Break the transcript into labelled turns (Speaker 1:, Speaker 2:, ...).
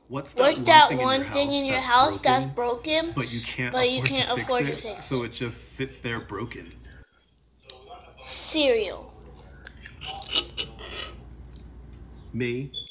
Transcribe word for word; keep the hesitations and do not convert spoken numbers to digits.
Speaker 1: What's that
Speaker 2: What's
Speaker 1: one
Speaker 2: that
Speaker 1: thing in your
Speaker 2: one thing
Speaker 1: house
Speaker 2: in your
Speaker 1: that's
Speaker 2: house that's
Speaker 1: broken,
Speaker 2: broken,
Speaker 1: but you can't
Speaker 2: but you
Speaker 1: afford to
Speaker 2: can't
Speaker 1: fix
Speaker 2: afford to
Speaker 1: it,
Speaker 2: fix
Speaker 1: so
Speaker 2: it?
Speaker 1: it just sits there broken?
Speaker 2: Cereal.
Speaker 1: Me?